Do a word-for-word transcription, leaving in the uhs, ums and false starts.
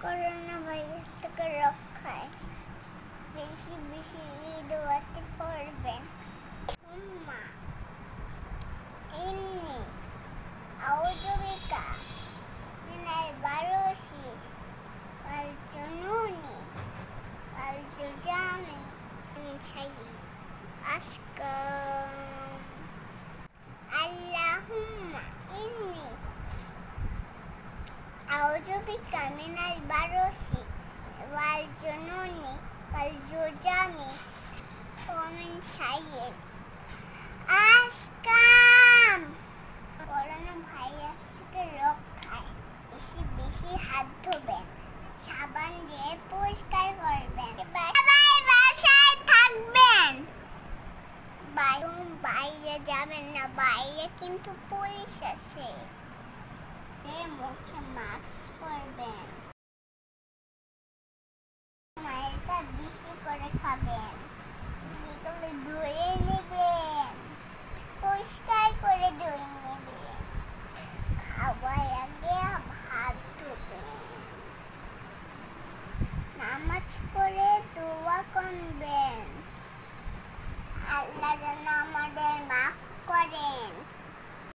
Corona virus থেকে রক্ষায় বেশি বেশি দোয়াতে পড়বেন। উম্মা ইন্নি আউযু বিকা মিনাল বারোসি ওয়াল জুনুনি ওয়াল জুজামি মিন শাররি আসকাম। আল্লাহুম্মা ইন্নি আউযু বিকা মিনাল বারোসি ওয়াল জুনুনি ওয়াল জুজামি মিন শাররি আসকাম। করোনা ভাইরাস থেকে রক্ষায় বেশি বেশি হাত ধোবেন, সাবান দিয়ে পরিষ্কার করবেন, সবাই বাসায় থাকবেন, বাইরে যাবেন না, বাইরে কিন্তু পুলিশ আছে। মুখে মাস্ক পরবেন।